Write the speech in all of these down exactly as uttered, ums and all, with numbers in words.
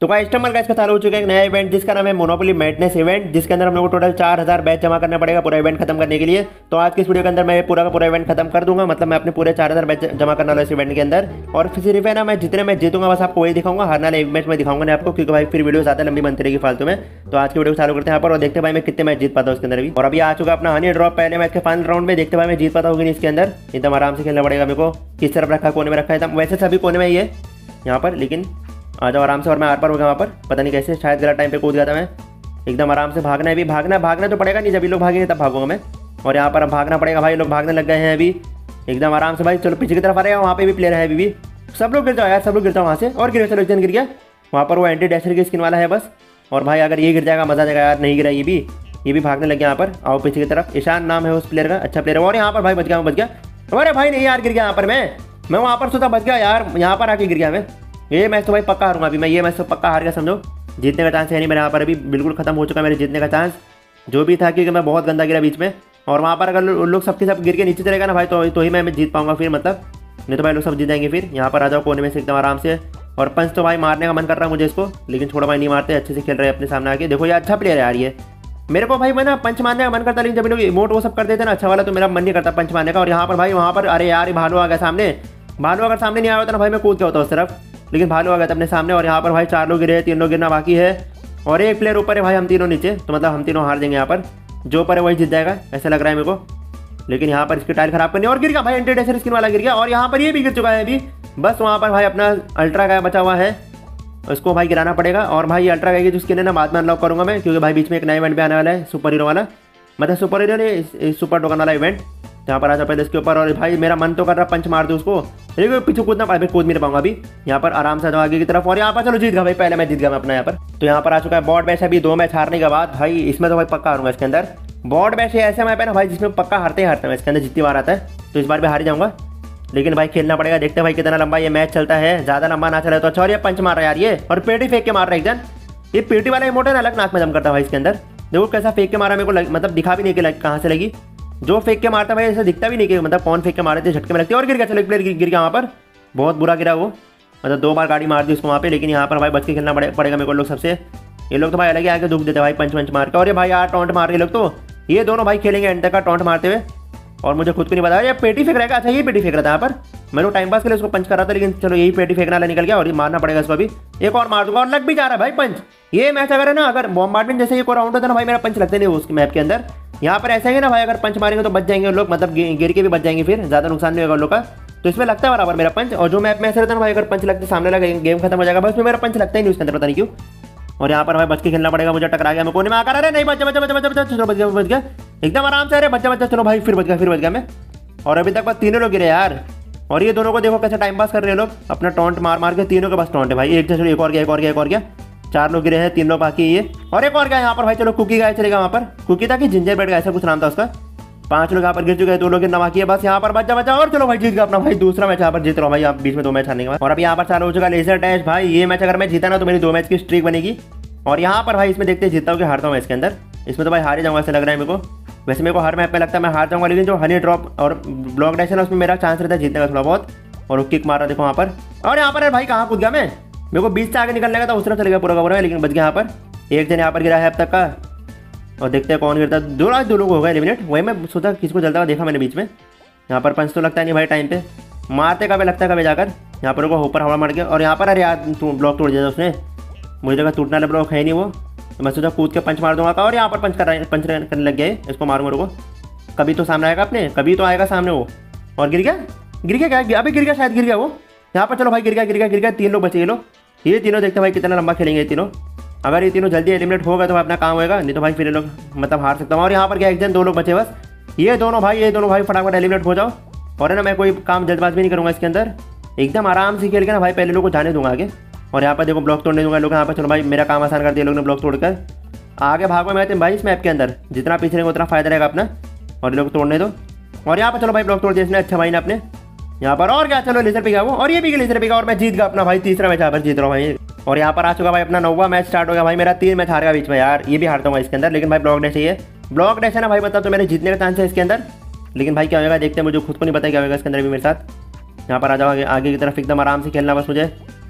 तो कस्टमर का इसका चालू हो चुका है एक नया इवेंट जिसका नाम है मोनोपोली मैडनेस इवेंट, जिसके अंदर हम लोग को टोटल चार हजार बैच जमा करना पड़ेगा पूरा इवेंट खत्म करने के लिए। तो आज की इस वीडियो के अंदर मैं पूरा का पूरा इवेंट खत्म कर दूंगा, मतलब मैं अपने पूरे चार हजार बैच जमा करने वाला इस इवेंट के अंदर। और सिर्फ है ना मैं जितने मैच जीतूंगा बस आपको वही दिखाऊंगा, हर नाल एक मैच में दिखाऊंगा नहीं आपको, क्योंकि भाई फिर वीडियो ज्यादा लंबी बनती रहेगी फालतू में। तो आज की वीडियो चालू करते हैं यहाँ पर और देखते हैं भाई मैं कितने मैच जीत पाता हूँ उसके अंदर भी। और अभी आ चुका अपना हनी ड्रॉप पहले मैच के फाइनल राउंड में, देखते भाई मैं जीत पाता हूँ इसके अंदर। एकदम आराम से खेलना पड़ेगा मेरे को, किस तरफ रखा कोने में रखा है एकदम, वैसे सभी कोने में ही है यहाँ पर, लेकिन आ जाओ आराम से। और मैं आर पर हो गया वहाँ पर, पता नहीं कैसे, शायद गलत टाइम पे कूद गया था मैं। एकदम आराम से भागना है अभी, भागना भागना तो पड़ेगा नहीं, जब ये लोग भागेंगे तब भागूंगा मैं। और यहाँ पर अब भागना पड़ेगा भाई, लोग भागने लग गए हैं अभी एकदम आराम से भाई। चलो पीछे की तरफ आ रहे हैं, वहाँ पे भी प्लेयर है अभी भी, सब लोग गिर जाओ यार, सब लोग गिर जाओ वहाँ से। और गिर, चलो एक जन गिर गया वहाँ पर, वो एंटी डैशर की स्किन वाला है बस। और भाई अगर ये गिर जाएगा मजा आ जाएगा यार, नहीं गिरा ये भी, ये भी भागने लग गया यहाँ पर। आओ पीछे की तरफ, ईशान नाम है उस प्लेयर का, अच्छा प्लेयर है। और यहाँ पर भाई बच गया, बच गया। अरे भाई नहीं यार गिर गया यहाँ पर, मैं मैं वहाँ पर सोचा बच गया यार, यहाँ पर आके गिर गया मैं। ये मैच तो भाई पक्का हारूंगा अभी मैं, ये मैच तो पक्का हार गया समझो, जीतने का चांस है नहीं मेरे यहाँ पर, अभी बिल्कुल खत्म हो चुका है मेरे जीतने का चांस जो भी था, क्योंकि मैं बहुत गंदा गिरा बीच में। और वहाँ पर अगर लोग सबके सब गिर के नीचे चलेगा ना भाई, तो तो ही मैं जीत पाऊंगा फिर, मतलब नहीं तो भाई लोग सब जीत जाएंगे फिर। यहाँ पर आ जाओ कोने में से एकदम आराम से। और पंच तो भाई मारने का मन कर रहा है मुझे इसको, लेकिन छोड़ा भाई नहीं मारते, अच्छे से खेल रहे हैं अपने सामने आके। देखो ये अच्छा प्लेयर है यार ये, मेरे को भाई मैं ना पंच मारने का मन करता, लेकिन जब लोग इमोट वो सब कर देते ना अच्छा वाला, तो मेरा मन नहीं करता पंच मारने का। और यहाँ पर भाई वहाँ पर अरे यार भालू आ गया सामने, भालू अगर सामने नहीं आया होता ना भाई मैं कूद के होता उस तरफ, लेकिन भालू आ गया था अपने सामने। और यहाँ पर भाई चार लोग गिरे, तीन लोग गिरना बाकी है, और एक प्लेयर ऊपर है भाई, हम तीनों नीचे, तो मतलब हम तीनों हार जाएंगे यहाँ पर, जो ऊपर है वही जीत जाएगा ऐसा लग रहा है मेरे को। लेकिन यहाँ पर इसकी टाइल खराब करनी, और गिर गया भाई, एंटी डैशर स्किन वाला गिर गया। और यहाँ पर ये भी गिर चुका है अभी, बस वहाँ पर भाई अपना अल्ट्रा गाय बचा हुआ है, उसको भाई गिराना पड़ेगा। और भाई अल्ट्रा गाय की जो स्किन है ना बाद में अनलॉक करूँगा मैं, क्योंकि भाई बीच में एक नया इवेंट भी आने वाला है सुपर हीरो वाला, मतलब सुपर हीरो ने सुपर टोकन वाला इवेंट, यहाँ पर आ जाओ पहले इसके ऊपर। और भाई मेरा मन तो कर रहा पंच मार दूँ उसको, लेकिन पीछे कूदना पाए, कूद नहीं पाऊंगा अभी। यहाँ पर आराम से जाओ आगे की तरफ, और यहाँ पर चलो जीत गया भाई, पहले मैच जीत गया मैं अपना यहाँ पर। तो यहाँ पर आ चुका है बॉट बैश, अभी दो मैच हारने के बाद भाई इसमें तो भाई पक्का हारूंगा इसके अंदर। बॉट बैश ऐसा मैप है ना भाई जिसमें पक्का हारते ही हारते हैं, इसके अंदर जितनी बार आता है, तो इस बार भी हार ही जाऊंगा। लेकिन भाई खेलना पड़ेगा, देखते हैं भाई कितना लंबा ये मैच चलता है, ज़्यादा लंबा ना चले तो अच्छा। और ये पंच मार रहा है यार ये, और पेटी फेंक के मार रहा है एक जन, ये पेटी वाला इमोट है ना अलग नाक में जम करता है भाई इसके अंदर। देखो कैसा फेंक के मारा मेरे को लग, मतलब दिखा भी नहीं कि कहाँ से लगी, जो फेंक के मारता भाई ऐसा दिखता भी नहीं कि मतलब कौन फेंक के मारे थे, झटके में लगते। और गिर गया, चलो एक प्लेयर गिर गया वहाँ पर, बहुत बुरा गिरा वो, मतलब दो बार गाड़ी मार दी उसको वहाँ पे। लेकिन यहाँ पर भाई बच के खेलना पड़ेगा मेरे को लोग सबसे, ये लोग तो भाई अलग ही आके दुख देते भाई पंच पंच मार के। और ये भाई यार टॉन्ट मार रहे लोग, तो ये दोनों भाई खेलेंगे एंड तक का टॉन्ट मारते हुए, और मुझे खुद को नहीं पता ये पेटी फेंक रहेगा। अच्छा ये पेटी फेंक रहा था यहाँ पर, मैं टाइम पास के लिए उसको पंच कर रहा था, लेकिन चलो यही पेटी फेंकने वाला निकल गया, और ये मारना पड़ेगा इसको अभी। एक और मार दूंगा, और लग भी जा रहा है भाई पंच। ये मैच अगर है ना, अगर बॉम्बार्डमेंट जैसे एक और राउंड होता है ना भाई, मेरा पंच लगते नहीं उस मैप के अंदर। यहाँ पर ऐसा है ना भाई, अगर पंच मारेंगे तो बच जाएंगे लोग, मतलब गिर के भी बच जाएंगे, फिर ज़्यादा नुकसान नहीं होगा लोग का। तो इसमें लगता है बराबर मेरा पंच। और जो मैप में ऐसा रहता है ना भाई, अगर पंच लगते सामने लगा गेम खत्म हो जाएगा, बस में मेरा पंच लगता ही नहीं उसके अंदर, पता नहीं क्यों। और यहाँ पर भाई बच के खेलना पड़ेगा, मुझे टकरा गया मैं कोने में आकर, अरे नहीं बच्चा बच्चा बच्चा बच्चा बच्चा, चलो बच गया बच गया एकदम आराम से, अरे बच्चा बच्चा चलो भाई, फिर बच गया फिर बच गया मैं। और अभी तक बस तीनों लोग गिरे यार, और ये दोनों को देखो कैसे टाइम पास कर रहे हैं लोग, अपना टॉन्ट मार मार के, तीनों के बस टॉन्ट है भाई। एक चलो एक और गया, एक और गया, एक और गया, चार लोग गिरे हैं, तीन लोग बाकी ये, और एक और गया यहाँ पर भाई। चलो कुकी गाय चलेगा वहाँ पर, कुकी था कि जिंजर ब्रेड ऐसा कुछ नाम था उसका। पांच लोग यहाँ पर गिर चुके हैं, दो लोग गिरना बाकी है बस। यहाँ पर बच्चा बच्चा, और चलो भाई जीत गया अपना भाई दूसरा मैच, यहाँ पर जीत रहा हूँ भाई, आप बीच में दो मैच हारने के बाद। और अभी यहाँ पर चालू हो चुका लेजर डैश भाई, ये मैच अगर मैं जीता ना तो मेरी दो मैच की स्ट्रीक बनेगी। और यहाँ पर भाई इसमें देखते हैं जीतता हूँ कि हारता हूँ इसके अंदर, इसमें तो भाई हार ही जाऊँगा ऐसा लग रहा है मेरे को। वैसे मेरे को हर मैप में लगता है मैं हार जाऊँगा, लेकिन जो हनी ड्रॉप और ब्लॉक डैश है ना उसमें मेरा चांस रहता है जीतने का थोड़ा बहुत। और वो किक मारा देखो वहाँ पर, और यहाँ पर भाई कहाँ कूद गया मैं, मेरे को बीच से आगे निकलने का था, उस तरफ चले गया पूरा का पूरा, लेकिन बच गया यहाँ पर। एक जन यहाँ पर गिरा है अब तक का, और देखते हैं कौन गिरता है। दो आज दो लोग हो गए एलिमिनेट, वही मैं सोचा किसको जलता हुआ देखा मैंने बीच में। यहाँ पर पंच तो लगता है नहीं भाई टाइम पे, मारते कभी लगता है कभी जाकर। यहाँ पर वो ऊपर हवा मार के, और यहाँ पर अरे यार तू ब्लॉक तोड़ दिया उसने, मुझे जगह टूटने वाला ब्लॉक है नहीं वो, तो मैं सोचा कूद के पंच मार दूंगा। और यहाँ पर पंच कर पंच करने लग गया, इसको मारूंगा रुको, कभी तो सामने आएगा अपने, कभी तो आएगा सामने वो। और गिर गया गिर गया क्या, अभी गिर गया शायद, गिर गया वो यहाँ पर। चलो भाई गिर गया गिर गया गिर गया, तीन लोग बचे ये लोग, ये तीनों देखते भाई कितना लंबा खेलेंगे ये तीनों। अगर ये तीनों जल्दी एलिमिनेट होगा तो अपना काम होगा, नहीं तो भाई फिर ये लोग मतलब हार सकता हूँ। और यहाँ पर क्या एक जन, दो लोग बचे बस, ये दोनों भाई ये दोनों भाई फटाफट एलिमिनेट हो जाओ। और है ना मैं कोई काम जल्दबाजी भी नहीं करूँगा इसके अंदर, एकदम आराम से खेल के ना भाई पहले लोग को जाने दूंगा आगे। और यहाँ पर देखो ब्लॉक तोड़ने दूंगा लोग यहाँ पर, चलो भाई मेरा काम आसान कर दिया लोग ने ब्लॉक तोड़कर। आगे भागो मैं भाई इस मैप के अंदर, जितना पीछे रहेंगे उतना फायदा रहेगा अपना, और लोग तोड़ने दो। और यहाँ पर चलो भाई ब्लॉक तोड़ दिया इसने, अच्छा भाई ने अपने यहाँ पर। और क्या चलो लेजर पे गया वो, और ये भी लेजर पे गया, और मैं जीत गया अपना भाई तीसरा मैच यहाँ पर जीत रहा हूँ भाई। और यहाँ पर आ चुका भाई अपना नौवा मैच स्टार्ट हो गया भाई, मेरा तीन मैच हार गया बीच में यार, ये भी हारता हूँ इसके अंदर। लेकिन भाई ब्लॉक डैश चाहिए, ब्लॉक डैश है ना भाई, मतलब तो मेरे जीतने का चांस है इसके अंदर। लेकिन भाई क्या होगा देखते हैं, मुझे खुद को नहीं पता क्या होगा इसके अंदर भी मेरे साथ। यहाँ पर आ जाओ आगे, आगे की तरफ एकदम आराम से खेलना बस मुझे।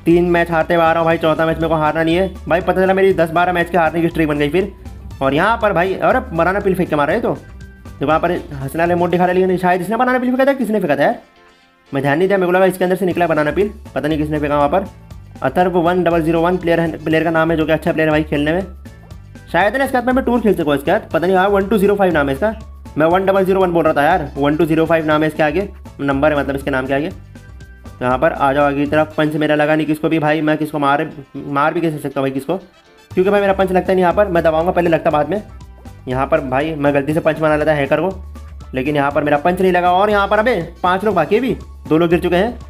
तीन मैच हारते हुए आ रहा हूँ भाई, चौथा मैच मेरे को हारना नहीं है भाई। पता चला मेरी दस बारह मैच के हारने की स्ट्रीक बन गई फिर। और यहाँ पर भाई अरे बनाना पिल फेंक के मार रहे तो तो वहाँ पर हंसने वाले मोड दिखा रहे, लेकिन शायद इसने बनाना पिल फेंका था, किसने फेंका था यार, मैं ध्यान नहीं दिया। मेरे को लगा इसके अंदर से निकला बनाना पिल, पता नहीं किसने फेंका वहाँ पर। Atharva one double zero one player है, प्लेयर का नाम है, जो कि अच्छा प्लेयर है भाई खेलने में शायद है ना। इसके बाद मैं टूर खेल सकूँ इसके बाद, पता नहीं। हाँ वन टू जीरो फाइव नाम है इसका, मैं वन डबल जीरो वन बोल रहा था यार, वन टू जीरो फाइव नाम है इसके आगे, नंबर है मतलब इसके नाम के आगे। यहाँ पर आ जाओ आगे की तरफ। पंच मेरा लगा नहीं किसको भी भाई, मैं किसको मार मार भी कैसे सकता हूँ भाई किसको, क्योंकि भाई मेरा पंच लगता नहीं यहाँ पर, मैं दबाऊंगा पहले लगता बाद में। यहाँ पर भाई मैं गलती से पंच बना लेता है हैकर को, लेकिन यहाँ पर मेरा पंच नहीं लगा। और यहाँ पर अबे पाँच लोग बाकी है भी, दो लोग गिर चुके हैं,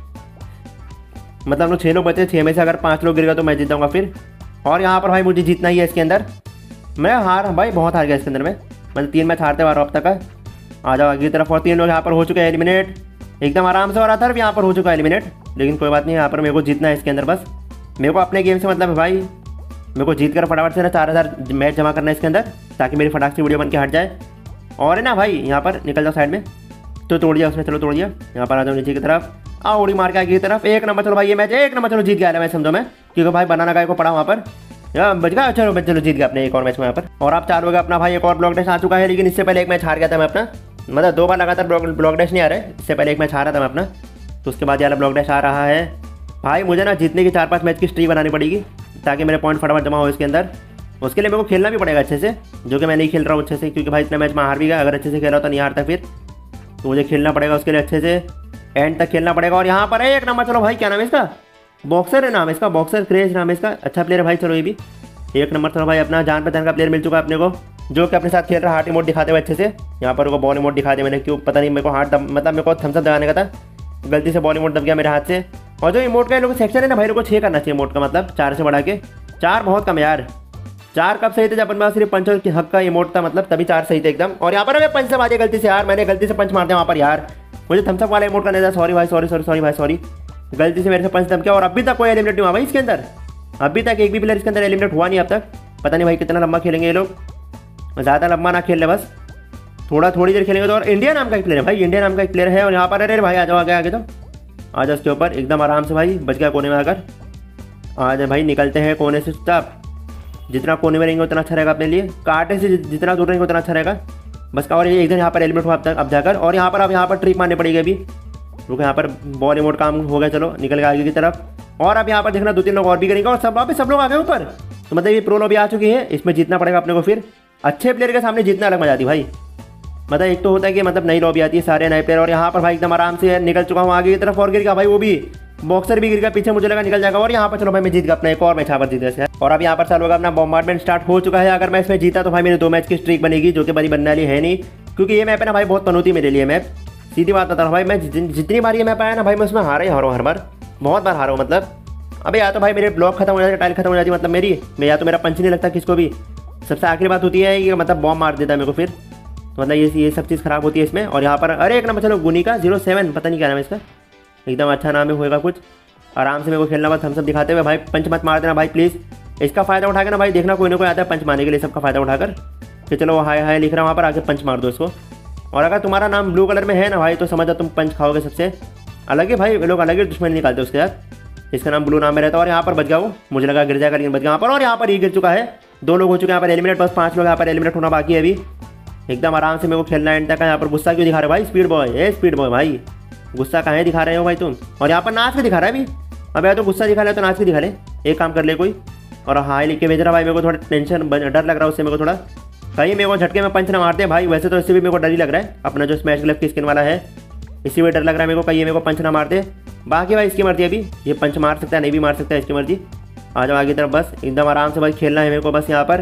मतलब हम लोग छः लोग बचे, छः में से अगर पाँच लोग गिर गए तो मैं जीत जाऊँगा फिर। और यहाँ पर भाई मुझे जीतना ही है इसके अंदर, मैं हार भाई बहुत हार गया इसके अंदर में, मतलब तीन मैच हारते हुआ अब तक है। आ जाओ आगे की तरफ। और तीन लोग यहाँ पर हो चुके हैं एलिमिनेट एकदम आराम से, और अथर्व यहाँ पर हो चुका है एलिमिनेट, लेकिन कोई बात नहीं। यहाँ पर मेरे को जीतना है इसके अंदर, बस मेरे को अपने गेम से मतलब है भाई, मेरे को जीत कर फटाफट से ना चार हज़ार मैच जमा करना है इसके अंदर, ताकि मेरी फटाक से वीडियो बन के हट जाए। और है ना भाई यहाँ पर निकल जाओ साइड में, तो तोड़ दिया उसने, चलो तोड़ दिया। यहाँ पर आ जाओ नीचे की तरफ, आओ उड़ी मार के आगे की तरफ, एक नंबर। चलो भाई ये मैच एक नंबर, चलो जीत गया मैं समझो मैं, क्योंकि भाई बनाना गाय को पड़ा वहाँ पर बच गया। चलो मैं चलो जीत गया अपने एक और मैच में यहाँ पर। और आप चार हो गए अपना भाई, एक और ब्लॉक डैश आ चुका है, लेकिन इससे पहले एक मैच हार गया था मैं अपना, मतलब दो बार लगातार ब्लॉक डैश नहीं आ रहा है, इससे पहले एक मैच हारा था मैं अपना, तो उसके बाद यार ब्लॉक डैश आ रहा है भाई। मुझे ना जीतने की चार पाँच मैच की स्ट्रीक बनानी पड़ेगी, ताकि मेरे पॉइंट फटाफट जमा हो इसके अंदर। उसके लिए मेरे को खेलना भी पड़ेगा अच्छे से, जो कि मैं नहीं खेल रहा हूँ अच्छे से, क्योंकि भाई इतना मैच में हार भी गया। अगर अच्छे से खेला तो नहीं हारता फिर, तो मुझे खेलना पड़ेगा उसके लिए अच्छे से, एंड तक खेलना पड़ेगा। और यहाँ पर एक नंबर, चलो भाई क्या नाम है इसका, बॉक्सर है नाम है इसका, बॉक्सर क्रेज नाम है इसका, अच्छा प्लेयर है भाई। चलो ये भी एक नंबर। चलो भाई अपना जान पहचान का प्लेयर मिल चुका है अपने को, जो कि अपने साथ खेल रहा है। हार्ट इमोट दिखाते हुए अच्छे से, यहाँ पर वो बॉल इमोट दिखा दिया मैंने, क्यों पता नहीं, मेरे को हार्ट मतलब मेरे को थम्सअप दबाने का था, गलती से बॉल इमोट दब गया मेरे हाथ से। और जो इमोट का लोग सेक्शन है ना भाई, लोगों को छः करना चाहिए इमोट का, मतलब चार से बढ़ा के, चार बहुत कम यार। चार कब सही थे, जब अपने सिर्फ पंच के हक का इमोट था, मतलब तभी चार सही थे एकदम। और यहाँ पर मैं पंच से मार दिया गलती से यार, मैंने गलती से पंच मार दिया वहाँ पर यार, मुझे थम्सअप वाला इमोट का नहीं था, सॉरी भाई सॉरी सॉरी सॉरी भाई सॉरी, गलती से मेरे से पंच दब गया। और अभी तक कोई एलिमिनेट नहीं हुआ भाई इसके अंदर, अभी तक एक भी प्लेयर इसके अंदर एलिमिनेट हुआ नहीं अब तक। पता नहीं भाई कितना लंबा खेलेंगे ये लोग, ज़्यादा लंबा ना खेल ले, बस थोड़ा थोड़ी देर खेलेंगे तो। और इंडिया नाम का एक प्लेयर है भाई, इंडिया नाम का एक प्लेयर है। और यहाँ पर अरे भाई आ जाओ आगे आगे, तो आ जाओ इसके ऊपर एकदम आराम से भाई, बच गया कोने में आकर। आ जाए भाई, निकलते हैं कोने से चुपचाप, जितना कोने में रहेंगे उतना अच्छा रहेगा अपने लिए, कांटे से जितना दूर रहेंगे उतना अच्छा रहेगा बस का। और ये एकदम यहाँ पर एलिमिनेट हुआ अब तक अब जाकर। और यहाँ पर अब यहाँ पर ट्रिक मारनी पड़ेगी अभी, रुको यहाँ पर बॉल इमोट काम हो गया, चलो निकल गया आगे की तरफ। और अब यहाँ पर देखना दो तीन लोग और भी करेंगे, और सब वापस सब लोग आ गए ऊपर, तो मतलब ये प्रो लॉबी आ चुकी है, इसमें जीतना पड़ेगा अपने को फिर। अच्छे प्लेयर के सामने जीतना अलग मजा आती भाई, मतलब एक तो होता है कि मतलब नई लॉबी आती है, सारे नए प्लेयर। और यहाँ पर भाई एकदम आराम से निकल चुका हूँ आगे की तरफ, और गिर गया भाई वो भी, बॉक्सर भी गिर गया पीछे, मुझे लगा निकल जाएगा। और यहाँ पर चलो भाई मैं जीत गया अपना एक और मैच यहाँ पर जीत गया। और अब यहाँ पर चालू होगा अपना बॉम्बार्डमेंट स्टार्ट हो चुका है। अगर मैं इसमें जीता तो भाई मेरे दो मैच की स्ट्रीक बनेगी, जो कि बड़ी बनने वाली है नहीं, क्योंकि ये मैप है ना भाई बहुत पनौती मेरे लिए मैप, सीधी बात बता रहा हूँ भाई। मैं जितनी बार ये मैप आया ना भाई, मैं उसमें हारा ही हारा हूँ हर बार, बहुत बार हारा हूँ मतलब। अबे या तो भाई मेरे ब्लॉक खत्म हो जाते, टाइल खत्म हो जाती मतलब मेरी, मैं या तो मेरा पंच नहीं लगता किसको भी। सबसे आखिरी बात होती है कि मतलब बॉम्ब मार देता है मेरे को फिर, तो मतलब ये ये सब चीज़ खराब होती है इसमें। और यहाँ पर अरे एक नंबर, चलो गुनी का जीरो सेवन, पता नहीं क्या नाम है इसका, एकदम अच्छा नाम है, होएगा कुछ। आराम से मेरे को खेलना, बस थम्सअप दिखाते हुए भाई, पंच मत मार देना भाई प्लीज़। इसका फ़ायदा उठा के ना भाई, देखना कोई ना कोई आता है पंच मारने के लिए, सबका फ़ायदा उठाकर कि चलो हाय हाय लिख रहा हूँ वहाँ पर, आके पंच मार दो इसको। और अगर तुम्हारा नाम ब्लू कलर में है ना भाई, तो समझ जाओ तुम पंच खाओगे सबसे अलग है भाई, लोग अलग ही दुश्मनी निकालते उसके साथ। इसका नाम ब्लू नाम में रहता है। और यहाँ पर बच गया वो, मुझे लगा गिर जाएगा, लेकिन बच गया यहाँ पर। और यहाँ पर ये गिर चुका है, दो लोग हो चुके हैं यहाँ पर एलिमिनेट, बस पाँच लोग यहाँ पर एलिमिनेट होना बाकी है अभी। एकदम आराम से मेरे को खेलना एंड तक है। यहाँ पर गुस्सा क्यों दिखा रहे हो भाई, speed boy, a speed boy भाई, गुस्सा कहाँ दिखा रहे हो भाई तुम। और यहाँ पर नाच के दिखा रहा है अभी, अब यार तो गुस्सा दिखा रहा है तो नाच के दिखा ले, एक काम कर ले कोई। और हाई लिख के भेज रहा भाई, मेरे को थोड़ा टेंशन डर लग रहा है उससे, मेरे को थोड़ा कहीं मेरे को झटके में पंच ना मारते हैं भाई। वैसे तो इससे भी मेरे को डर ही लग रहा है, अपना जो स्मैश ग्लव की स्किन वाला है इसी में डर लग रहा है मेरे को, कहीं मेरे को पंच ना मारते। बाकी भाई इसकी मर्जी, अभी ये पंच मार सकता है नहीं भी मार सकता है, इसकी मर्जी। आ जाओ आगे तरफ, बस एकदम आराम से भाई खेलना है मेरे को। बस यहाँ पर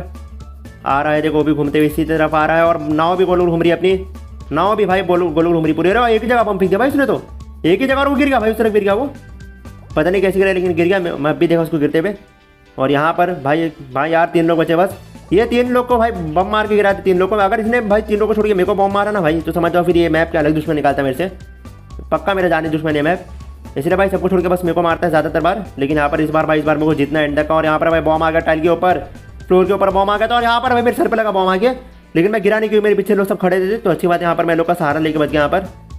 आ रहा है, देखो भी घूमते हुए इसी तरफ आ रहा है। और नाव भी गोल घूम रही है अपनी, नाव भी भाई गोल गोल घूम रही पूरी। अरे एक ही जगह पंप फेंक दिया भाई उसने, तो एक ही जगह वो गिर गया भाई, उस तरफ गिर गया वो, पता नहीं कैसे गिरा लेकिन गिर गया। मैं भी देखा उसको गिरते हुए। और यहाँ पर भाई भाई यार तीन लोग बचे बस, ये तीन लोग को भाई बम मार के गिरा थे तीन लोग को। अगर इसने भाई तीन लोग को छोड़ के मेरे को बम मारा ना भाई, तो समझ जाओ फिर ये मैप के अलग दुश्मन निकालता है मेरे से, पक्का मेरा जानी दुश्मन है मैप। इसलिए भाई सबको छोड़ के बस मेरे को मारता है ज़्यादातर बार, लेकिन यहाँ पर इस बार भाई इस बार मेरे को जितना एंड तक का। और यहाँ पर भाई बॉम आ गया टाइल के ऊपर, फ्लोर के ऊपर बॉम आ गया था। और यहाँ पर भाई मेरे सर पर लगा बॉम आ गया, लेकिन मैं गिरा नहीं क्योंकि मेरे पीछे लोग सब खड़े थे, तो अच्छी बात है यहाँ पर मैं लोग का सहारा लेके बच गया यहाँ पर,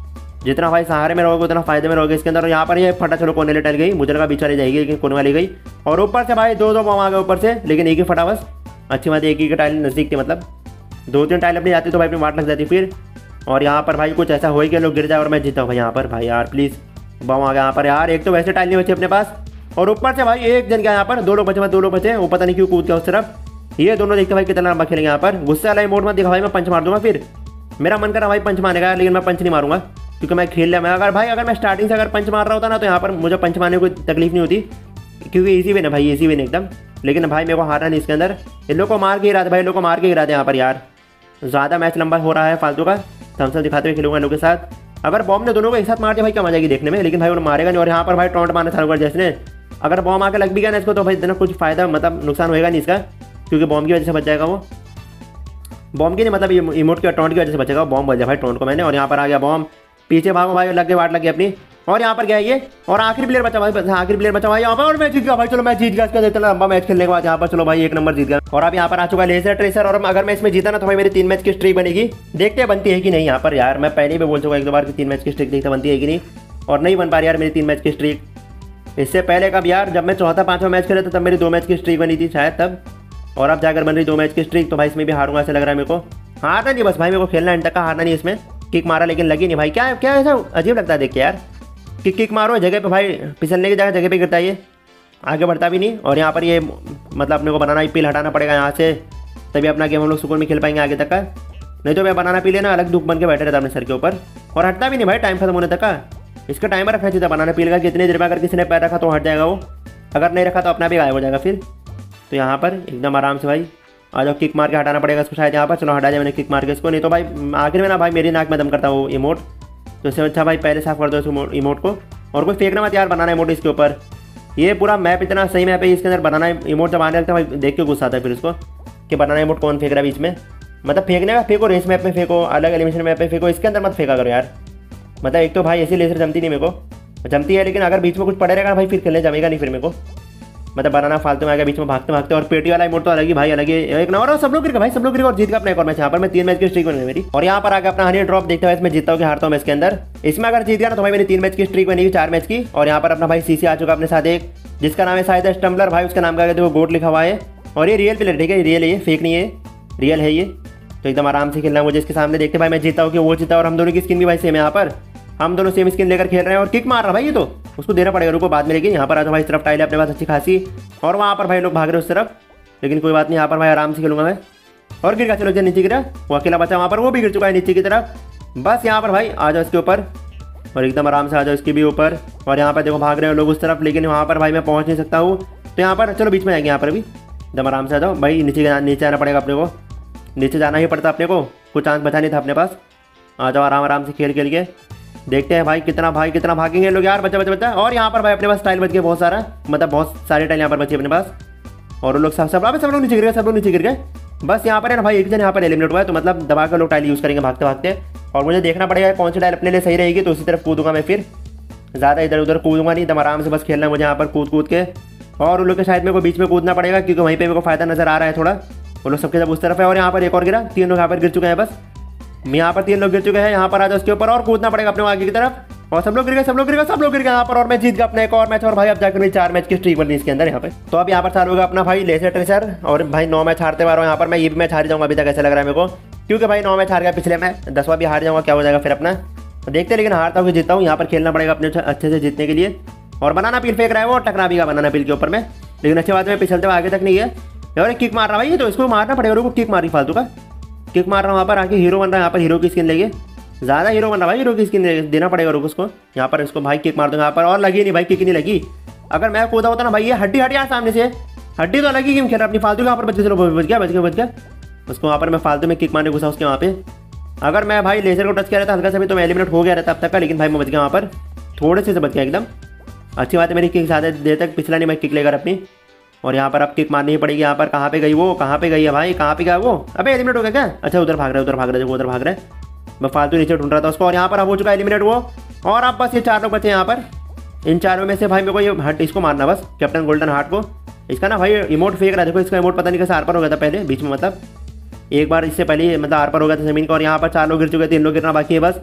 जितना भाई सहारे में रहोगे उतना फायदे में रहोगे इसके अंदर। और यहाँ पर ये फटा चलो कोने वाली टाइल गई, मुझे लगा बीच वाली जाएगी लेकिन कोने वाली गई। और ऊपर से भाई दो दो बम आ गए ऊपर से, लेकिन एक ही फटा बस। अच्छी बात एक ही की टाइल नज़दीक थी, मतलब दो तीन टाइल अपनी जाती तो भाई अपनी वाट लग जाती फिर। और यहाँ पर भाई कुछ ऐसा हो ही कि लोग गिर जाए और मैं जीता हूँ भाई यहाँ पर। भाई यार प्लीज़ बम आ गया यहाँ पर यार। एक तो वैसे टाइल नहीं बची अपने पास, और ऊपर से भाई एक जन गया यहाँ पर। दो लोग बचे, दो लोग बचे, वो पता नहीं क्यों कूद गया उस तरफ। ये दोनों देखते भाई कितना लंबा खेलेंगे यहाँ पर। गुस्से वाला मोड मत दिखा भाई, मैं पंच मार दूंगा फिर। मेरा मन करा भाई पंच मारने का, लेकिन मैं पंच नहीं मारूंगा क्योंकि मैं खेल लिया। मैं अगर भाई अगर मैं स्टार्टिंग से अगर पंच मार रहा होता ना तो यहाँ पर मुझे पंच मारने को तकलीफ नहीं होती, क्योंकि इजी विन है भाई, इजी विन एकदम। लेकिन भाई मेरे को हारना नहीं इसके अंदर। इन लोग को मार के गिरा दे भाई, लोग को मार के गिरा दे यहाँ पर यार। ज़्यादा मैच लंबा हो रहा है फालतू का। थम्स अप दिखाते हुए खेलूंगा इन लोगों के साथ। अगर बॉम्ब ने दोनों को एक साथ मार दिया भाई क्या मजा आएगी देखने में, लेकिन भाई उन्हें मारेगा नहीं। और यहाँ पर भाई टॉन्ट मारना चालू कर जैसे अगर बॉम्ब आके लग भी गया ना इसको तो भाई इतना कुछ फायदा मतलब नुकसान होएगा नहीं इसका, क्योंकि बॉम्ब की वजह से बच जाएगा वो। बॉम्ब की नहीं मतलब इमोट के टॉन्ट की वजह से बचेगा। बॉम्ब बच जाए भाई टॉन्ट को मैंने। और यहाँ पर आ गया बॉम्ब, पीछे भागो भाई, लग के वाट लग गई अपनी। और यहाँ पर गया ये, और आखिरी प्लेयर बचा भाई, आखिरी प्लेयर बचा भाई यहाँ पर। और मैं जीत गया भाई, चलो मैं जीत गया इसका इतना लंबा मैच खेलने के बाद यहाँ पर। चलो भाई एक नंबर जीत गया। और अब यहाँ पर आ चुका है लेजर ट्रेसर। और अगर मैं इसमें जीता ना तो भाई मेरी तीन मैच की स्ट्रीक बनेगी। देखते हैं बनती है कि नहीं यहाँ पर यार। मैं पहले भी बोल चुका एक दो बार कि तीन मैच की स्ट्रीक देखते बनती है कि नहीं, और नहीं बन पा रही यार मेरी तीन मैच की स्ट्रीक। इससे पहले कब यार, जब मैं चौथा पाँचवा मैच खेला था तब मेरी दो मैच की स्ट्रीक बनी थी शायद तब। और अब जाकर बन रही दो मैच की स्ट्रीक। तो भाई इसमें भी हारूंगा ऐसा लग रहा है मेरे को। हारना नहीं बस भाई, मेरे को खेलना एंड तक का, हारना नहीं इसमें। किक मारा लेकिन लगी नहीं भाई। क्या क्या ऐसा अजीब लगता है देख के यार। किक किक मारो जगह पे भाई, फिसलने की जगह जगह पे गिरता है ये, आगे बढ़ता भी नहीं। और यहाँ पर ये मतलब अपने को बनाना पील हटाना पड़ेगा यहाँ से, तभी अपना गेम हम लोग सुकून में खेल पाएंगे आगे तक का। नहीं तो मैं बनाना पी लेना अलग दुख बन के बैठे रहता अपने सर के ऊपर, और हटता भी नहीं भाई टाइम खत्म होने तक का। इसका टाइमर रखना चाहिए बनाना पील का, कितनी देर में अगर किसी ने पैर रखा तो हट जाएगा वो, अगर नहीं रखा तो अपना भी गायब हो जाएगा फिर। तो यहाँ पर एकदम आराम से भाई आ जाओ, किक मार के हटाना पड़ेगा इसको शायद यहाँ पर। चलो हटा जाए मैंने किक मार के इसको, नहीं तो भाई आखिर में ना भाई मेरी नाक में दम करता वो इमोट। तो इससे अच्छा भाई पहले साफ कर दो इस इमोट को, और कोई फेंकना मत यार बनाना इमोट इसके ऊपर। ये पूरा मैप इतना सही मैप है, इसके अंदर बनाना इमोट जब आने लगता है भाई देख के गुस्सा आता है फिर उसको कि बनाना इमोट कौन फेंक रहा है बीच में। मतलब फेंकने का फेंको, रेस मैप में फेंको, अलग एलिमिनेशन मैप में फेंको, इसके अंदर मत फेंका करो यार। मतलब एक तो भाई ऐसी लेसर जमती नहीं मेरे को, जमती है लेकिन अगर बीच में कुछ पड़े रहेगा भाई फिर खेलने जमेगा नहीं फिर मेरे को। मतलब बनाना फालतू में आ गया बीच में भागते भागते। और पेटी वाला इमोट तो अलग ही भाई, अलग ही एक नंबर। और सब लोग गिर गए भाई, सब लोग गिर गए और जीत का अपना एक और मैच। यहाँ पर मैं तीन मैच की स्ट्रीक बनी मेरी। और यहाँ पर आकर अपना हनी ड्रॉप देखते हुए इसमें जीतता हूँ कि हारता हूँ मैं इसके अंदर। इसमें अगर जीत गया ना तो भाई मेरी तीन मैच की स्ट्रीक बनेगी, चार मैच की। और यहाँ पर अपना भाई सीसी आ चुका अपने साथ एक, जिसका नाम है शायद स्टम्बलर भाई, उसका नाम का देखो गोट लिखा हुआ है। और ये रियल प्लेयर ठीक है, रियल है ये, फेक नहीं है, रियल है ये। तो एकदम आराम से खेलना मुझे इसके सामने। देखते भाई मैं जीता हूँ कि वो जीता। और हम दोनों की स्किन भी भाई सेम है यहाँ पर, हम दोनों सेम स्किन लेकर खेल रहे हैं। और किक मार रहा भाई ये तो उसको देना पड़ेगा, रुको बाद में। लेकिन यहाँ पर आ जाओ भाई, इस तरफ टाइल है अपने पास अच्छी खासी, और वहाँ पर भाई लोग भाग रहे उस तरफ, लेकिन कोई बात नहीं, यहाँ पर भाई आराम से खेलूंगा मैं। और गिर गया, चलो जो नीचे गिरा वो अकेला बचा वहाँ पर, वो भी गिर चुका है नीचे की तरफ। बस यहाँ पर भाई आ जाओ इसके ऊपर, और एकदम आराम से आ जाओ इसके भी ऊपर। और यहाँ पर देखो भाग रहे हैं लोग उस तरफ, लेकिन वहाँ पर भाई मैं पहुँच नहीं सकता हूँ। तो यहाँ पर चलो बीच में जाएंगे, यहाँ पर भी एकदम आराम से आ जाओ भाई। नीचे नीचे आना पड़ेगा अपने को, नीचे जाना ही पड़ता अपने को, कुछ चांस बचा नहीं था अपने पास। आ जाओ आराम आराम से खेल खेल के देखते हैं भाई कितना भाई कितना भागेंगे लोग यार, बच्चा बच्चा बच्चा। और यहाँ पर भाई अपने पास टाइल बच गए बहुत सारा, मतलब बहुत सारे टाइल यहाँ पर बचे अपने पास। और वो लोग सब सब सब लोग नीचे गिर गए, सब लोग नीचे गिर गए। बस यहाँ पर है ना भाई एक जन यहाँ पर एलिमिनेट हुआ है, तो मतलब दबा कर लोग टाइल यूज़ करेंगे भागते भागते। और मुझे देखना पड़ेगा कौन सी टाइल अपने लिए सही रहेगी, तो उसी तरफ कूदूंगा मैं फिर। ज़्यादा इधर उधर कूदूंगा नहीं, एकदम आराम से बस खेलना मुझे यहाँ पर कूद कूद के। और उन लोग के शायद मेरे को बीच में कूदना पड़ेगा, क्योंकि वहीं पर मेरे को फायदा नजर आ रहा है थोड़ा। वो लोग सबके सब उस तरफ है। और यहाँ पर एक और गिरा, तीन लोग यहाँ पर गिर चुके हैं बस। यहाँ पर तीन लोग गिर चुके हैं, यहाँ पर आ जाओ उसके ऊपर, और कूदना पड़ेगा अपने आगे की तरफ। और सब लोग गिर गए, सब लोग गिर गए, सब लोग गिर गए यहाँ पर। और मैं जीत गया अपना एक और मैच। और भाई अब जाकर मेरी चार मैच की स्ट्रीक बनी इसके अंदर यहाँ पे। तो अब यहाँ पर चालू होगा अपना भाई लेजर ट्रेसर। और भाई नौ मैच हारते हुए यहाँ पर मैं ये भी मैच हार जाऊंगा अभी तक ऐसा लग रहा है मेरे को, क्योंकि भाई नौ मैच हार गया पिछले में, दसवां भी हार जाऊंगा, क्या हो जाएगा फिर अपना देखते हैं। लेकिन हारता हूँ कि जीतता हूँ, यहाँ पर खेलना पड़ेगा अपने अच्छे से जीतने के लिए। और बनाना पील फेंक रहा है वो, टकरा भी का बनाना पील के ऊपर में, लेकिन अच्छी बात है पिछलते हुए आगे तक नहीं है। और किक मार रहा भाई ये, तो इसको मारना पड़ेगा, रुको किक मारी फालतू का, किक मार रहा हूँ वहाँ पर आके। हीरो बन रहा है यहाँ पर, हीरो की स्किन लेके ज़्यादा हीरो बन रहा भाई, हीरो की स्किन देना पड़ेगा रुको उसको। यहाँ पर इसको भाई किक मार दूंगा यहाँ पर, और लगी नहीं भाई, किक नहीं लगी। अगर मैं कूदा होता ना भाई, ये हड्डी हट यार सामने से, हड्डी तो लगी गेम खेल रहा अपनी फालतू। यहाँ पर बच गया, बच गया बच गया बच गया उसको। वहाँ पर मैं फालतू में किक मारने घुसा उसके वहाँ पे। अगर मैं भाई लेजर को टच किया रहता हल्का सा भी तो मैं एलिमिनेट हो गया रहता अब तक का, लेकिन भाई मैं बच गया वहाँ पर, थोड़े से बच गया एकदम। अच्छी बात है मेरी किक ज़्यादा देर तक पिछला नहीं मैं किक लेकर अपनी। और यहाँ पर अब किक मारनी ही पड़ेगी यहाँ पर। कहाँ पे गई वो, कहाँ पे गई है भाई, कहाँ पे गया वो, अबे एलिमिनेट हो गया क्या? अच्छा उधर भाग रहा है, उधर भाग रहा है, देखो उधर भाग रहा है। मैं फालतू नीचे ढूंढ रहा था उसको। और यहाँ पर अब हो चुका है एलिमिनेट वो। और अब बस ये चार लोग बचे यहाँ पर। इन चारों में से भाई मेरे को ये हट इसको मारना बस, कैप्टन गोल्डन हार्ट को। इसका ना भाई इमोट फेंक रहा है, देखो इसका इमोट पता नहीं कैसे आर पर हो गया था पहले बीच में, मतलब एक बार इससे पहले मतलब आर पर हो गया था ज़मीन का। और यहाँ पर चार लोग गिर चुके, तीन लोग गिरना बाकी है बस।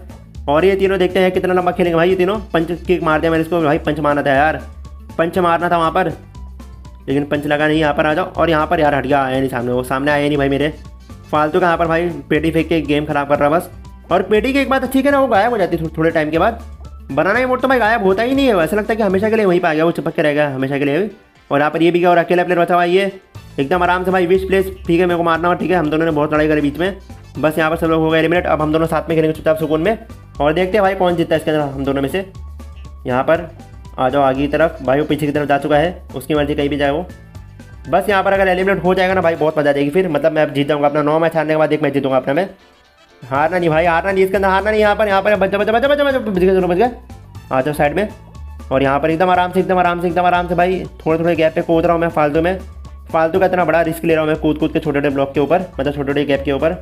और ये तीनों देखते हैं कितना लंबा खेलेंगे भाई। ये तीनों पंच किक मार दिया मैंने इसको भाई, पंच मारना था यार, पंच मारना था वहाँ पर, लेकिन पंच लगा नहीं। यहाँ पर आ जाओ, और यहाँ पर यार हट गया, आया नहीं सामने, वो सामने आया नहीं भाई मेरे, फालतू का यहाँ पर भाई पेटी फेंक के गेम खराब कर रहा बस। और पेटी की एक बात अच्छी है ना, वो गायब हो जाती है थोड़े टाइम के बाद। बनाना ही मोड तो भाई गायब होता ही नहीं है, ऐसा लगता है कि हमेशा के लिए वहीं पर आ गया, वो चिपक के रहेगा हमेशा के लिए भी। और यहाँ पर ये भी गया और अकेला प्लेयर बचा हुआ ये एकदम आराम से भाई, विश प्लेस ठीक है, मेरे को मारना हो ठीक है। हम दोनों ने बहुत लड़ाई करी बीच में, बस यहाँ पर सब लोग हो गए एलिमिनेट। अब हम दोनों साथ में खेलेंगे चुपचाप सुकून में, और देखते हैं भाई कौन जीतता है इसके अंदर हम दोनों में से। यहाँ पर आ जाओ आगे की तरफ भाई, वो पीछे की तरफ जा चुका है, उसकी मर्जी कहीं भी जाए वो। बस यहाँ पर अगर एलिमिनेट हो जाएगा ना भाई, बहुत मजा आ जाएगी फिर, मतलब मैं जीत जाऊँगा अपना नौ मैच हारने के बाद एक मैच जीतूंगा अपना मैं। हारना नहीं भाई, हारना नहीं इसके अंदर, हारना नहीं। यहाँ पर यहाँ पर बच्चा बच्चा बच्चा बच्चा बच गए दोनों, बच गए। आ जाओ साइड में, और यहाँ पर एकदम आराम से एकदम आराम से एकदम आराम से भाई, थोड़े थोड़े गैप पे कूद रहा हूँ मैं फालतू में, फालतू का इतना बड़ा रिस्क ले रहा हूँ मैं कूद कूद के छोटे छोटे ब्लॉक के ऊपर, मतलब छोटे छोटे गैप के ऊपर,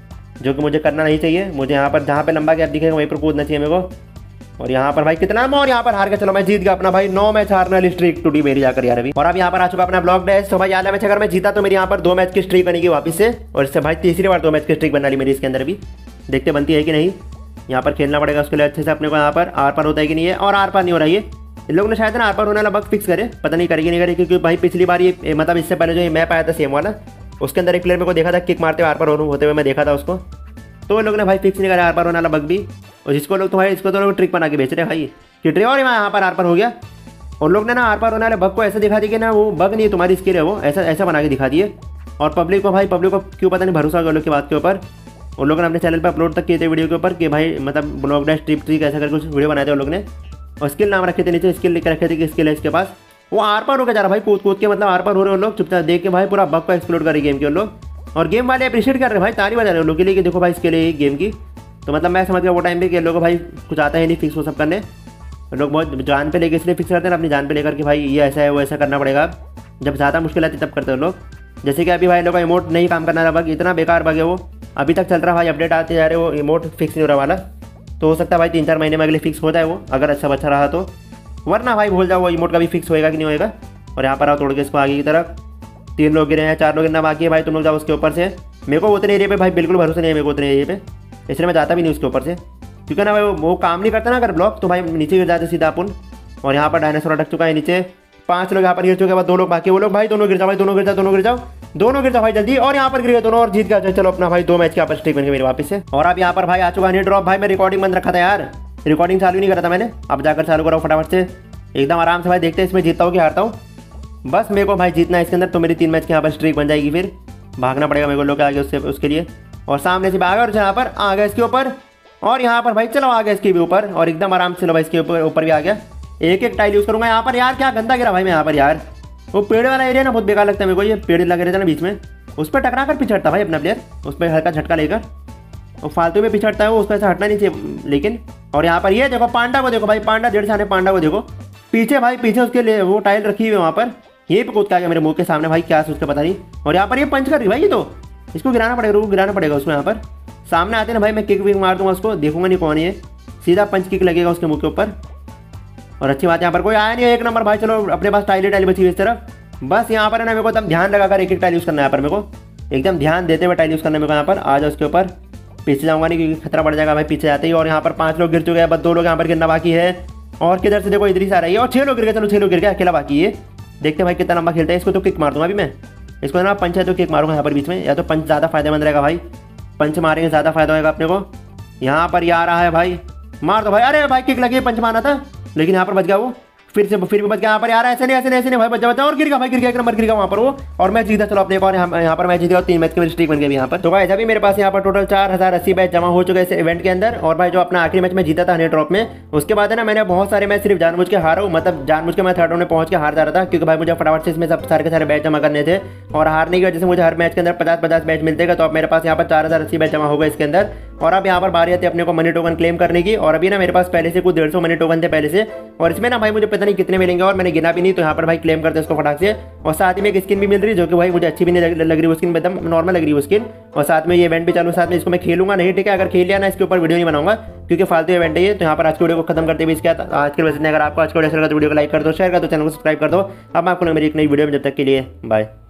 जो कि मुझे करना नहीं चाहिए। मुझे यहाँ पर जहाँ पे लंबा गैप दिखेगा वहीं पर कूदना चाहिए मेरे को। और यहाँ पर भाई कितना, और यहाँ पर हार के चलो मैं जीत गया अपना भाई नौ मैच हारने वाली स्ट्रीक टूटी मेरी जाकर यार अभी। और अब यहाँ पर आ चुका अपना ब्लॉक डैश। तो भाई आधा मैच अगर मैं जीता तो मेरी यहाँ पर दो मैच की स्ट्रीक बनेगी वापस से, और इससे भाई तीसरी बार दो मैच की स्ट्रीक बना ली मेरी इसके अंदर भी, देखते बनती है कि नहीं। यहाँ पर खेलना पड़ेगा उसके लिए अच्छे से अपने को, यहाँ पर आर पार होता है कि नहीं है, और आर पार नहीं हो रहा है। इन लोगों ने शायद ना आर पार होने वाला बग फिक्स करे, पता नहीं करेगी नहीं करेगी, क्योंकि भाई पिछली बार ये मतलब इससे पहले जो ये मैप आया था सेम वाला, उसके अंदर एक प्लेयर मेरे को देखा था किक मारते हुए आर पार होते हुए मैं देखा था उसको, तो उन लोगों ने भाई फिक्स नहीं करा आर पार होने वाला बग भी। और जिसको लोग तो भाई इसको तो लोग ट्रिक बना के बेच रहे हैं भाई कि ट्रिक, और यहाँ पर आर पार हो गया। और लोग ने ना आर पार होने वाले बग को ऐसे दिखा दिया कि ना वो बग नहीं है तुम्हारी स्किल है, वो ऐसा ऐसा बना के दिखा दिए। और पब्लिक को भाई, पब्लिक को क्यों पता नहीं भरोसा हो गया लोग की बात के ऊपर। उन लोगों ने अपने चैनल पर अपलोड तक किए थे वीडियो के ऊपर कि भाई मतलब ब्लॉक डैश ट्रिप ट्रिक ऐसा करके कुछ वीडियो बनाए थे उन लोग ने, और स्किल नाम रखे थे नीचे, स्किल लिख रखे थे कि स्किल है इसके पास। वो आर पार होकर जा रहा भाई, कूद कूद के, मतलब आर पार हो रहे हैं लोग चुपचाप देख के भाई, पूरा बग को एक्सप्लोर कर रहे गेम के उन लोग। और गेम वाले अप्रिशिएट कर रहे हैं भाई, ताली बजा रहे हैं उन लोग के लिए कि देखो भाई इसके लिए गेम की। तो मतलब मैं समझ गया वो टाइम पे कि लोगों को भाई कुछ आता है नहीं फिक्स वो सब करने, लोग बहुत जान पे लेके इसलिए फिक्स करते हैं अपनी जान पे लेकर कि भाई ये ऐसा है वो ऐसा करना पड़ेगा। जब ज़्यादा मुश्किल आती तब करते हैं लोग, जैसे कि अभी भाई लोग का इमोट नहीं काम करना रहा, बग इतना बेकार बग है वो, अभी तक चल रहा भाई, अपडेट आते जा रहे वो इमोट फिक्स नहीं हो रहा वाला। तो हो सकता है भाई तीन चार महीने में अगले फिक्स हो जाए वो, अगर अच्छा अच्छा रहा तो, वरना भाई भूल जाओ वो इमोट का भी फिक्स होएगा कि नहीं होएगा। और यहाँ पर आओ तोड़ के इसको आगे की तरफ, तीन लोग गिरे हैं, चार लोग गिरना बाकी है भाई, तुम लोग जाओ उसके ऊपर से। मेरे को उतने एरिया पे भाई बिल्कुल भरोसा नहीं है मेरे को उतने एरिया पे, इसलिए मैं जाता भी नहीं उसके ऊपर से, क्योंकि ना भाई वो काम नहीं करता ना अगर ब्लॉक, तो भाई नीचे गिर जाते सीधा अपन। और यहाँ पर डायनासोर अटक चुका है नीचे, पांच लोग यहाँ पर गिर चुके हैं, दो लोग बाकी, वो लोग भाई दोनों गिर जाओ भाई, दोनों गिर जाओ, दोनों गिर जाओ, दोनों गिर जाओ भाई जल्दी। और यहाँ पर गिर गए दोनों और जीत गया, चलो अपना भाई दो मैच के आपस स्ट्रीक बन गए मेरे वापस से। और अब यहाँ पर भाई आ चुका है ड्रॉप, भाई मैं रिकॉर्डिंग बंद रखा था यार, रिकॉर्डिंग चालू नहीं करा था मैंने, अब जाकर चालू करो फटाफट से एकदम आराम से भाई, देखते हैं इसमें जीतता हूँ कि हारता हूँ। बस मेरे को भाई जीतना है इसके अंदर, तो मेरी तीन मैच की यहाँ पर स्ट्रीक बन जाएगी, फिर भागना पड़ेगा मेरे को लोग आगे उससे उसके लिए। और सामने से भागा और यहाँ पर आ गया इसके ऊपर, और यहाँ पर भाई चलो आ गया इसके भी ऊपर, और एकदम आराम से लो भाई इसके ऊपर ऊपर भी आ गया। एक एक टाइल यूज़ करूँगा यहाँ पर, यार क्या गंदा गिरा भाई मैं यहाँ पर यार, वो पेड़ वाला एरिया ना बहुत बेकार लगता है मेरे को, ये पेड़ लगे रहता है ना बीच में, उस पर टकरा कर पिछड़ता भाई अपना प्लेयर, उस पर हल्का झटका लेकर, वो फालतू में पिछड़ता है वो, उस पर ऐसा हटना नहीं चाहिए लेकिन। और यहाँ पर ये देखो पांडा को देखो भाई, पांडा डेढ़ सामने पांडा को देखो, पीछे भाई पीछे उसके लिए वो टाइल रखी हुई है वहाँ पर, ये पे कूद के आ गया मेरे मुंह के सामने भाई, क्या सोच के पता नहीं। और यहाँ पर ये पंच कर रही भाई, ये तो इसको गिराना पड़ेगा, रुको गिराना पड़ेगा उसको। यहाँ पर सामने आते ना भाई मैं किक विक मार दूंगा उसको, देखूंगा नहीं कौन है, सीधा पंच किक लगेगा उसके मुंह के ऊपर। और अच्छी बात यहाँ पर कोई आया नहीं है, एक नंबर भाई, चलो अपने पास टाइल टाइल बची हुई इस तरफ। बस यहाँ पर है ना मेरे को एकदम ध्यान लगाकर एक एक टाइल यूज़ करना है यहाँ पर, मेरे को एकदम ध्यान देते हुए टाइल यूज़ करना है मेरे को। यहाँ पर आ जाओ उसके ऊपर, पीछे जाऊँगा नहीं क्योंकि खतरा बढ़ जाएगा भाई पीछे जाते ही। और यहाँ पर पाँच लोग गिर चुके हैं, बस दो लोग यहाँ पर गिरना बाकी है, और किधर से देखो इधर ही से आ रही है, और छः लोग गिर गए, चलो छः लोग गिर गए, अकेला बाकी है। देखते भाई कितना लंबा खेलता है, इसको तो किक मार दूंगा अभी मैं, इसको ना पंच है तो किक मारूंगा यहाँ पर बीच में, या तो पंच ज़्यादा फायदेमंद रहेगा भाई, पंच मारेंगे ज़्यादा फायदा होगा अपने को। यहाँ पर ये आ रहा है भाई, मार दो भाई, अरे भाई किक लगी, पंच मारना था लेकिन यहाँ पर बच गया वो, फिर से फिर भी बच गया यहाँ पर यार, ऐसे नहीं ऐसे नहीं ऐसे नहीं भाई, बचा बचा और गिर गया भाई, गिर गया एक नंबर गिर गया वहाँ पर वो, और मैं जीता। चलो अपने एक और यहाँ पर मैं जीत गया, तीन मैच की मेरी स्ट्रीक बन गई यहाँ पर। तो भाई अभी मेरे पास यहाँ पर टोटल चार हज़ार अस्सी बैच जमा हो चुके हैं इस इवेंट के अंदर। और भाई जो अपना आखिरी मैच में जीता था हंड्रेड ड्रॉप में, उसके बाद है ना मैंने बहुत सारे मैच सिर्फ जानबूझ के हारा हूँ, मतलब जानबूझ के मैं थर्ड राउंड में पहुंच के हार जा रहा था, क्योंकि भाई मुझे फटाफट से इसमें सब सारे के सारे बैच जमा करने थे, और हारने की वजह से मुझे हर मैच के अंदर पचास पचास बैच मिलते हैं। तो अब मेरे पास यहाँ पर चार हज़ार अस्सी बैच जमा हो गए इसके अंदर। और अब यहाँ पर बारी आती है अपने को मनी टोकन क्लेम करने की, और अभी ना मेरे पास पहले से कुछ डेढ़ सौ मनी टोकन थे पहले से, और इसमें ना भाई मुझे पता नहीं कितने मिलेंगे, और मैंने गिना भी नहीं, तो यहाँ पर भाई क्लेम करते हैं उसको फटाक से। और साथ ही में एक स्किन भी मिल रही है जो कि भाई मुझे अच्छी भी नहीं लग रही, वो स्किन एकदम नॉर्मल लग रही है वो स्किन। और साथ में ये इवेंट भी चालू, साथ में इसको मैं खेलूंगा नहीं, ठीक है, अगर खेल लिया ना इसके ऊपर वीडियो नहीं बनाऊंगा क्योंकि फालतू इवेंट है ये। तो यहाँ पर आज की वीडियो को खत्म करते हुए इसके आज के वजह, अगर आपको आज का वीडियो अच्छा लगा तो वीडियो को लाइक कर दो, शेयर कर दो, चैनल को सब्सक्राइब कर दो। अब मैं आपको मेरी एक नई वीडियो में, जब तक के लिए बाय।